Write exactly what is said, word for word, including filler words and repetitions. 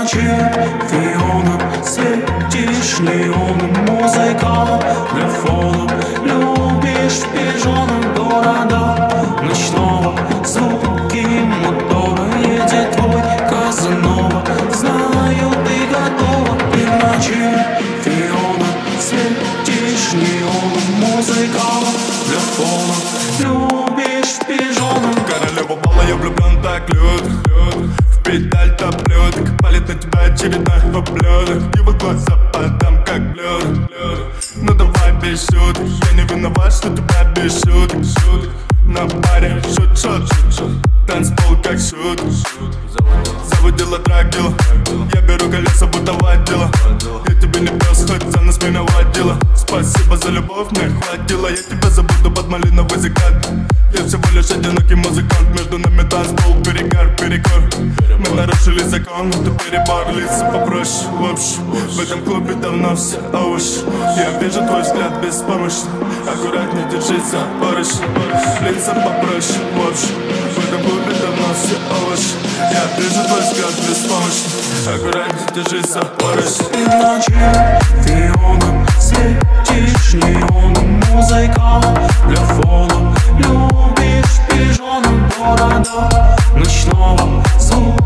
ночи фионом светишь неоном, музыка для фона. Любишь в пижонах города ночного, звуки мотора. Едет твой Казанова, знаю, ты готова. Ты в ночи фионом светишь неоном, музыка для фона. Любишь в пижонах. Королева бала, я влюблен так люто. В педаль топлю, палит на тебя очередной ублюдок. Его глаза подам как блюдо. Ну давай без шуток, я не виноват, что тебя без шуток. На баре шут-шут, танцпол как шут. Заводила драгила, я беру колеса, будто водила. Я тебе не пес, хоть за нас меня водила. Спасибо за любовь, мне хватило. Я тебя забуду под малиновый закат. Я всего лишь одинокий музыкант. Между нами танцпол, перегар, перекор. Мы нарушили закон, это перебор. Лица попроще, в общем, в этом клубе давно все овощи. Я вижу твой взгляд беспомощный. Аккуратней держись за поручень. Лица попроще, в общем, в этом клубе давно все овощи. Я вижу твой взгляд беспомощный. Аккуратней держись за поручень. Ты в ночи фионом светишь неоном, музыка для фона. Любишь в пижонах города ночного, звук